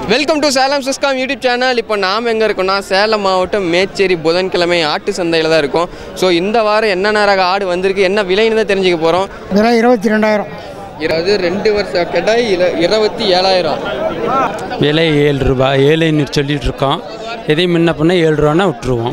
Welcome to Salem Siscom YouTube channel. இப்போ நாம் எங்கே இருக்கோம்னா சேலம் மாவட்டம் மேச்சேரி புதன்கிழமை ஆட்டு சந்தையில் தான் இருக்கும். ஸோ இந்த வாரம் என்னென்ன ரக ஆடு வந்திருக்கு, என்ன விலைன்னு தான் தெரிஞ்சுக்க போகிறோம். விலை 22,000. அதாவது 2 வருஷ கடாய் 27,000. விலை 7 ரூபாய் 7 சொல்லிட்டு இருக்கோம். எதையும் முன்ன பண்ண 7 ரூபான்னா விட்டுருவோம்.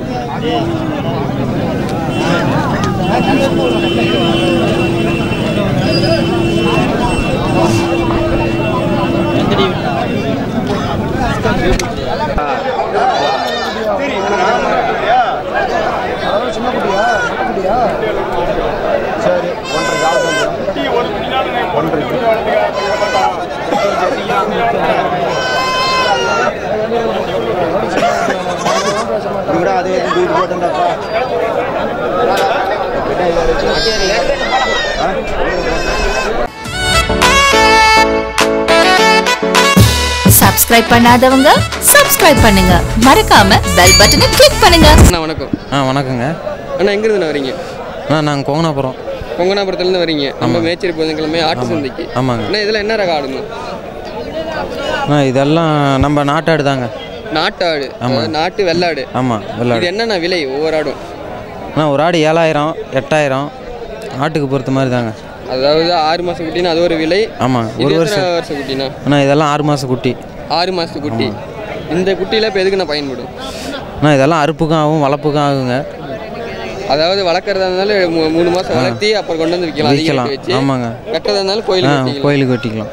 சப்ஸ்கிரைப் பண்ணாதவங்க சப்ஸ்கிரைப் பண்ணுங்க, மறக்காம பெல் பட்டனை கிளிக் பண்ணுங்க. அண்ணா வணக்கம். வணக்கங்க அண்ணா எங்கேருந்து வரீங்க? நாங்கள் கொங்கனாபுரம். கொங்கனாபுரத்துலேருந்து வரீங்க. நம்ம மேச்சேரி புதன்கிழமை ஆட்டு சந்தைக்கு. ஆமாங்க. அண்ணா இதில் என்ன ரக ஆடுங்க? இதெல்லாம் நம்ம நாட்டாடு தாங்க. நாட்டாடு, நாட்டு வெள்ளாடு. ஆமாம், வெள்ளாடு. இது என்னண்ணா விலை ஒவ்வொரு ஆடும்? ஒரு ஆடு 7,000 8,000 ஆட்டுக்கு பொறுத்த மாதிரி தாங்க. அதாவது 6 மாதம் குட்டினா அது ஒரு விலை. ஆமாம், ஒரு வருஷம் குட்டினா இதெல்லாம் 6 மாத குட்டி. 6 மாதத்து குட்டி. இந்த குட்டியில் இப்போ எதுக்கு நான் பயன்படும்? இதெல்லாம் அறுப்புக்கும் ஆகும், வளர்ப்புக்கும் ஆகுங்க. அதாவது வளர்க்குறதா இருந்தாலும் 3 மாதம் வளர்த்தி அப்புறம் கொண்டு வந்து விற்கலாம். ஆமாங்க. கட்டுறதா இருந்தாலும் கோயிலுக்கு வெட்டிக்கலாம்.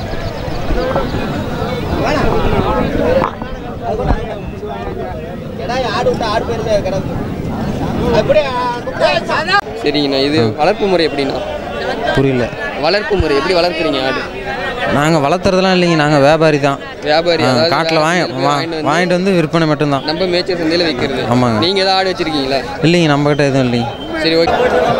சரிங்கண்ணா. இது வளர்ப்பு முறை எப்படின்னா? புரியல. வளர்ப்பு முறை எப்படி வளர்க்குறீங்க ஆடு? நாங்கள் வளர்த்துறதுலாம் இல்லைங்க, நாங்கள் வியாபாரி தான். வியாபாரி காட்டில் வாங்கிட்டு வந்து விற்பனை மட்டும்தான். நம்ம மேய்ச்சல் சந்தையில் விற்கிறது. ஆமாங்க. நீங்கள் ஏதாவது ஆடு வச்சுருக்கீங்களா? இல்லைங்க, நம்மக்கிட்ட எதுவும் இல்லைங்க. சரி, ஓகே.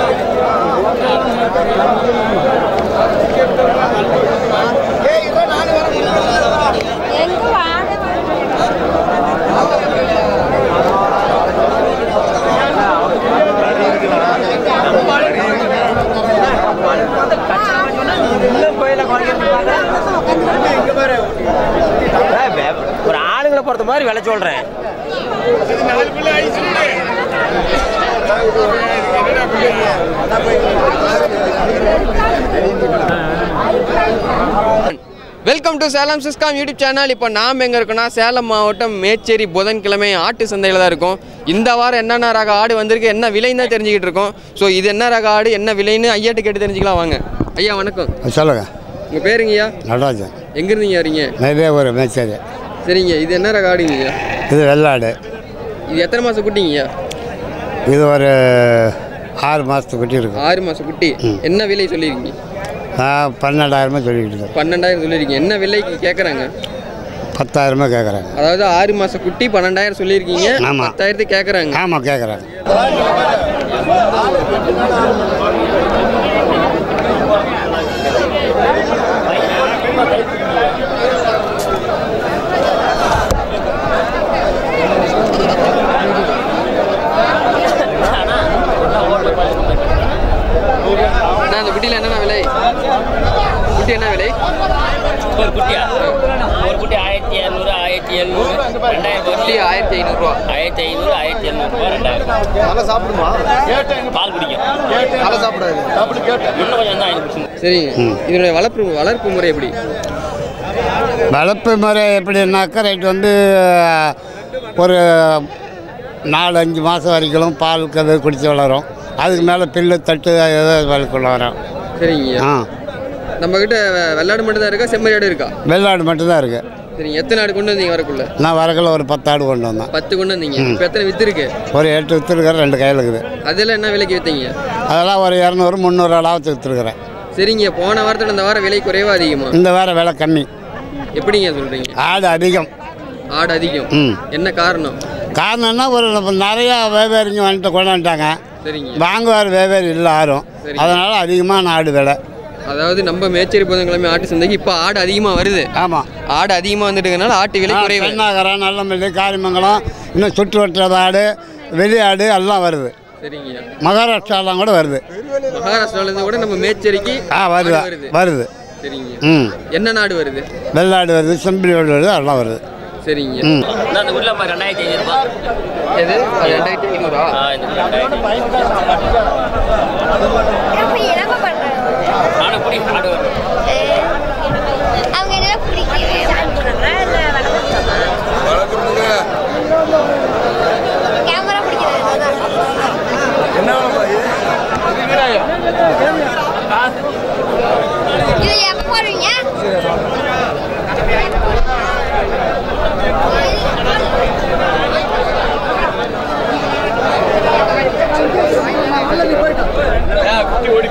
ஒரு ஆளுங்களை பொறுத்த மாதிரி விலை சொல்றேன். Welcome to Salem Siscom YouTube channel. இப்போ நாம் எங்கே இருக்கோம்னா சேலம் மாவட்டம் மேச்சேரி புதன்கிழமை ஆட்டு சந்தையில் தான் இருக்கும். இந்த வாரம் என்னென்ன ரக ஆடு வந்திருக்கு, என்ன விலைன்னு தான் தெரிஞ்சுக்கிட்டு இருக்கோம். ஸோ இது என்ன ரக ஆடு, என்ன விலைன்னு ஐயாட்டு கேட்டு தெரிஞ்சுக்கலாம் வாங்க. ஐயா வணக்கம். சொல்லுங்க. உங்கள் பேருங்கய்யா? நடராஜன். எங்கேருந்தீங்க வரீங்க? நிறைய ஒரு மேச்சேரி. சரிங்க. இது என்ன ரக ஆடுங்கய்யா? இது வெள்ளாடு. இது எத்தனை மாதம் குட்டிங்கய்யா? இது ஒரு 6 மாதத்து குட்டி இருக்கு. 6 மாதம் குட்டி. என்ன விலை சொல்லியிருக்கீங்க? 12,000 சொல்லிக்கிட்டு இருக்கேன். 12,000 சொல்லியிருக்கீங்க. என்ன விலைக்கு கேட்குறாங்க? 10,000 கேட்குறாங்க. அதாவது 6 மாதம் குட்டி 12,000 சொல்லியிருக்கீங்க. 10,000 கேட்குறாங்க. ஆமாம், கேட்குறாங்க. அந்த குட்டியில் என்னென்ன விலை? குட்டி என்ன விலை? ஒரு குட்டியா? ஒரு குட்டி 1,200 1,700 2,000 குட்டி 1,500 ரூபா. 1,500 1,700 2,000. நல்லா சாப்பிடுமா? பால் குடிக்கும். நல்லா சாப்பிடாது. இன்னும் கொஞ்சம் தான் ஆயிடுச்சு. சரிங்க. இதனுடைய வளர்ப்பு முறை எப்படி? வளர்ப்பு முறை எப்படின்னாக்கா ரைட் ஒரு 4-5 மாதம் வரைக்கும் பால் கதை குடித்து வளரும். அதுக்கு மேலே பில்லு தட்டு ஏதாவது வளர்க்குள்ள வரும். சரிங்க. நம்மக்கிட்ட வெள்ளாடு மட்டும் தான் இருக்கா, செம்மறியாடு இருக்கா? வெள்ளாடு மட்டும்தான் இருக்குது. சரிங்க. எத்தனை ஆடு கொண்டு வந்தீங்க வரக்குள்ள? நான் வரக்குள்ள ஒரு 10 ஆடு கொண்டு வந்தேன். 10 கொண்டு வந்தீங்க. இப்போ எத்தனை வித்து இருக்கு? ஒரு 8 விற்றுருக்கிறேன், 2 கையில் இருக்குது. அதெல்லாம் என்ன விலைக்கு விற்றீங்க? அதெல்லாம் ஒரு 200-300 ஆளாவது விற்றுருக்கிறேன். சரிங்க. போன வாரத்தில் இந்த வாரம் விலை குறைவா அதிகமா? இந்த வாரம் விலை கம்மி. எப்படிங்க சொல்கிறீங்க? ஆடு அதிகம். ஆடு அதிகம். என்ன காரணம்? காரணம்னா ஒரு நிறையா வியாபாரிங்க வந்துட்டு கொண்டாண்டாங்க. சரிங்க. வாங்குவார் வியாபாரி இல்லை யாரும். அதனால் அதிகமான ஆடு விலை. அதாவது நம்ம மேச்சேரி புதன்கிழமை ஆட்டு சந்தைக்கு இப்போ ஆடு அதிகமாக வருது. ஆமாம், ஆடு அதிகமாக வந்துட்டுனால ஆட்டு விலை குறைவு. பெண்ணாகரம், நல்லமல்லி, காரிமங்கலம், இன்னும் சுற்று வட்டார ஆடு, வெளியாடு எல்லாம் வருது. சரிங்க. மகாராஷ்டிராலாம் கூட வருது. மகாராஷ்டிராலேருந்து கூட நம்ம மேச்சேரிக்கு வருது. சரிங்க. ம் என்ன நாடு வருது? வெள்ளாடு வருது, செம்பிலி வருது, அதெல்லாம் வருது. சரிங்க. அந்த உள்ள 2500 ரூபாய். எது? 2500. ஆடு புடி ஆடு அவங்க என்ன பிடிக்கும் கேமரா பிடிக்கிறது இது எப்போ போடுவீங்க? ஓடி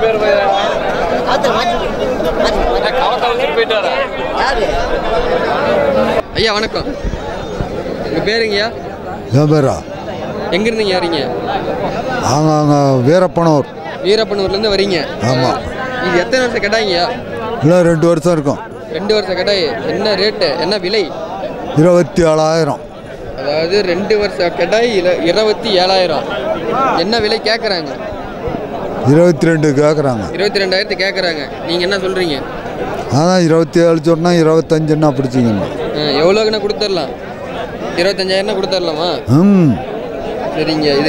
ஐயா வணக்கம். உங்க பேருங்கய்யா? என் பேரா எங்க இருந்தீங்க வரீங்க? அங்கே வீரப்பனூர். வீரப்பனூர்லேருந்து வரீங்க? ஆமாம். இது எத்தனை வருஷம் கேட்டாங்கய்யா? இல்லை 2 வருஷம் இருக்கும். 2 வருஷம் கேட்டாய். என்ன ரேட்டு, என்ன விலை? 27,000. அதாவது 2 வருஷம் கேட்டாய் 27,000. என்ன விலை கேட்குறாங்க? 22 கேட்குறாங்க. 22,000 கேட்குறாங்க. நீங்கள் என்ன சொல்கிறீங்க? அதான் 27 சொன்னால் 25ன்னா பிடிச்சிங்க. எவ்வளோக்குன்னா கொடுத்துடலாம்? 25,000 கொடுத்துடலாமா? ம் சரிங்க. இது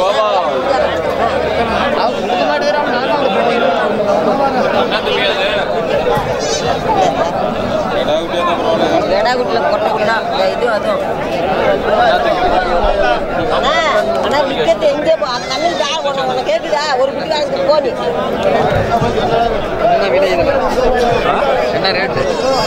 என்ன ரேட்டு?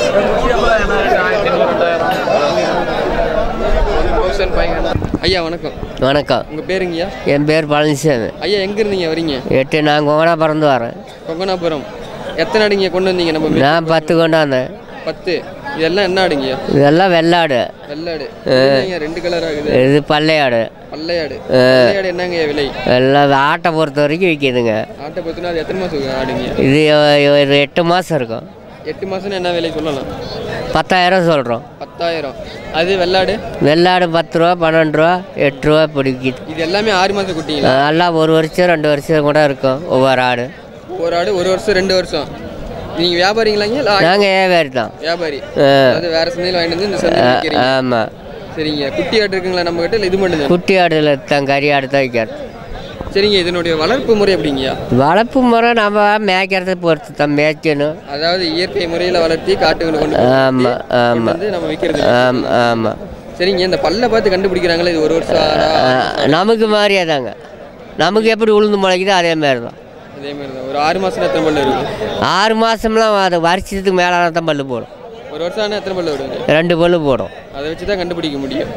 ஐயா வணக்கம். வணக்கம். உங்கள் பேருங்கய்யா? என் பேர் பழனிசாமி. ஐயா எங்கே இருந்தீங்க வரீங்க? 8 நான் கொங்கனாபுரந்து வரேன். கொங்கனாபுரம். எத்தனை ஆடுங்க கொண்டு வந்தீங்க? நம்ம நான் 10 கொண்டாந்தேன். 10. இதெல்லாம் என்ன ஆடுங்கய்யா? இதெல்லாம் வெள்ளாடு. வெள்ளாடு. 2 கலர் ஆகுது. இது பல்லையாடு. பல்லையாடு. பல்லையாடு என்னங்கய்யா விலை? எல்லாம் ஆட்டை பொறுத்த வரைக்கும் விற்கிதுங்க. ஆட்டை பொறுத்தனா அது எத்தனை மாதம் ஆடுங்க? இது ஒரு 8 மாதம் இருக்கும். 8 மாதம்னு என்ன விலை சொல்லலாம்? 10,000 சொல்கிறோம். 10,000. அது வெள்ளாடு? வெள்ளாடு 10 ரூபா, 12 ரூபா, 8 ரூபா பிடிக்குது. இது எல்லாமே 6 மாதம் குட்டிங்களா? எல்லாம் 1 வருஷம் 2 வருஷம் கூட இருக்கும் ஒவ்வொரு ஆடு. ஒரு ஆடு 1 வருஷம் 2 வருஷம். நீங்கள் வியாபாரிங்களாங்க? நாங்கள் வியாபாரி தான். வியாபாரி. அது வேறு சந்தையில் வாங்கிட்டு வந்து இந்த சந்தையில் விற்கிறீங்க? ஆமாம். சரிங்க. குட்டி ஆடு இருக்குங்களா நம்ம கிட்ட? இல்லை இது மட்டும்? குட்டி ஆடுல தான், கறி ஆடு தான் வைக்கிறது. சரிங்க. இதனுடைய வளர்ப்பு முறை எப்படிங்கய்யா? வளர்ப்பு முறை நம்ம மேய்க்கிறத பொறுத்து தான் மேய்க்கணும். அதாவது இயற்கை முறையில் வளர்த்தி காட்டுகளை கொண்டு ஆமாம் ஆமாம் வந்து நம்ம விற்கிறது. ஆமாம் ஆமாம். சரிங்க. இந்த பல்லை பார்த்து கண்டுபிடிக்கிறாங்களே, இது 1 வருஷம் நமக்கு மாதிரியே தாங்க. நமக்கு எப்படி உளுந்து முளைக்குதோ அதே மாதிரி தான். அதே மாதிரி தான். ஒரு 6 மாதம் எத்தனை பல்லு இருக்குது? 6 மாதம்லாம் அது வருஷத்துக்கு மேலான தான் பல்லு போடும். 1 வருஷம் ஆனால் எத்தனை பல்லு வருது? 2 பல்லு போடும். அதை வச்சு தான் கண்டுபிடிக்க முடியும்.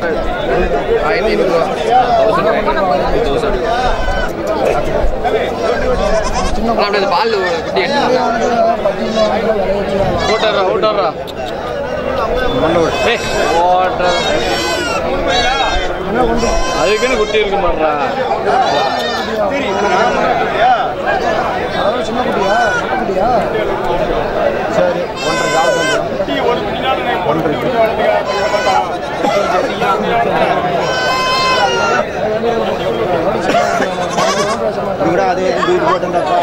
1500 பால் குட்டி ஓட்டரா அதுக்குன்னு குட்டி இருக்கு மாட்டா. சரி 1.5 கூட அதே வீடு போட்டுங்கப்பா.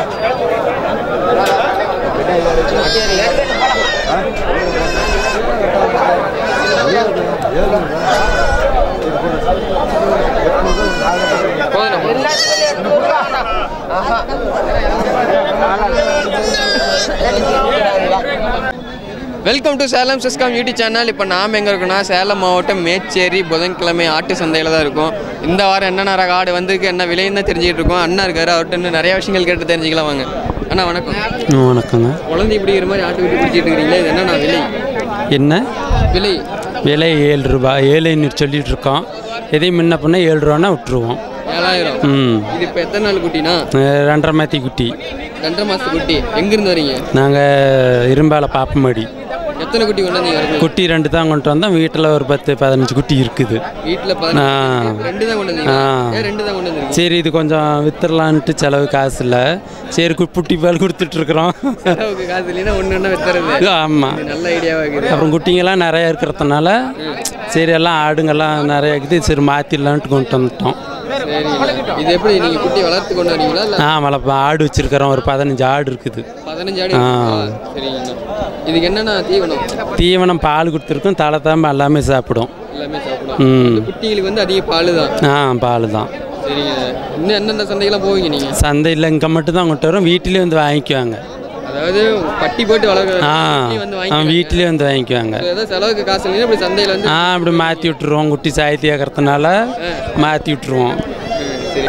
Welcome to Salem Siscom YouTube channel. இப்போ நாம் எங்கே இருக்கோம்னா சேலம் மாவட்டம் மேச்சேரி புதன்கிழமை ஆட்டு சந்தையில் தான் இருக்கும். இந்த வாரம் என்னென்ன ரக ஆடு வந்திருக்கு, என்ன விலைன்னு தான் தெரிஞ்சுக்கிட்டு இருக்கோம். அண்ணா இருக்காரு, அவர்கிட்ட இன்னும் நிறைய விஷயங்கள் கேட்டு தெரிஞ்சுக்கலாம் வாங்க. அண்ணா வணக்கம். வணக்கங்க. குழந்தை பிடிக்கிற மாதிரி ஆட்டு விட்டு பிடிச்சிட்டு இருக்கிறீங்களா? இது என்னண்ணா விலை? என்ன விலை? விலை 7 ரூபாய். 7,500 சொல்லிட்டு இருக்கோம். எதையும் முன்ன பண்ண 7 ரூபான்னா விட்டுருவோம். 7000. இது இப்போ எத்தனை நாள் குட்டினா? 2.5 மாத்தி குட்டி. 2.5 மாதத்து குட்டி. எங்கேருந்து வரீங்க? நாங்கள் இரும்பால பாப்பமாடி. எத்தனை குட்டி கொண்டு வந்தீங்க? குட்டி 2 தான் கொண்டு வந்தோம். வீட்டில் ஒரு 10-15 குட்டி இருக்குது. வீட்டில் 2 தான் கொண்டு வந்தீங்க? 2 தான் கொண்டு வந்தீங்க. சரி, இது கொஞ்சம் வித்துடலான்ட்டு செலவு காசு இல்லை. சரி, குட்டி பால் கொடுத்துட்ருக்குறோம். செலவுக்கு காசு இல்லைன்னா ஒன்று வித்துறது. ஆமாம், நல்ல ஐடியாவாக இருக்குது. அப்புறம் குட்டிங்கெல்லாம் நிறையா இருக்கிறதுனால சரி எல்லாம் ஆடுங்கெல்லாம் நிறையா இருக்குது. சரி மாற்றிடலான்ட்டு கொண்டு வந்துட்டோம். சரிங்க. இது எப்படி நீங்கள் குட்டி வளர்த்து கொண்டு வரீங்களா இல்லை வளர்ப்பேன். ஆடு வச்சுருக்கிறோம், ஒரு 15 ஆடு இருக்குது. 15 ஆடு இருக்குங்களா? சரிங்கண்ணா. இதுக்கு என்னென்ன தீவனம்? தீவனம் பால் கொடுத்துருக்கோம், தலை தாம்பு எல்லாமே சாப்பிடும். எல்லாமே சாப்பிடும். இந்த குட்டிகளுக்கு வந்து அதிக பால் தான். பால் தான். சரிங்க. இன்னும் எந்தெந்த சந்தைக்கெல்லாம் போவீங்க நீங்கள்? சந்தையில் இங்கே மட்டும் தான் கொண்டு வரோம், வீட்டிலே வந்து வாங்கிக்குவாங்க. அதாவது பட்டி போட்டு வளர்க்குற வீட்டிலே வந்து வாங்கிக்குவாங்க. ஏதாவது செலவுக்கு காசு இல்லைன்னா இப்படி சந்தையில் வந்து அப்படி மாற்றி விட்டுருவோம். குட்டி சாயத்தி ஆக்கிறதுனால மாற்றி விட்டுருவோம். சரி.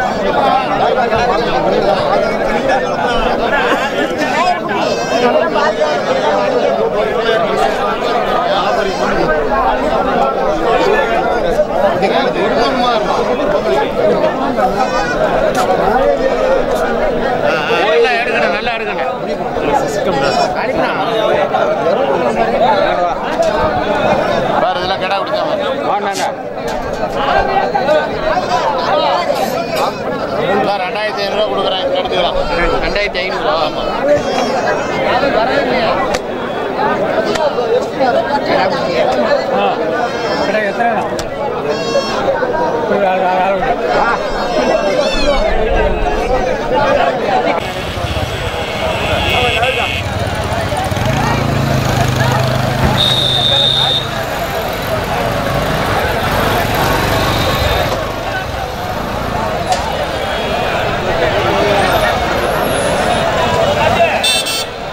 நல்லா எடுக்கணும். கடை குடிக்காம 2500 கொடுக்குறேன், எடுத்துக்கலாம். 2500. ஆமாம்.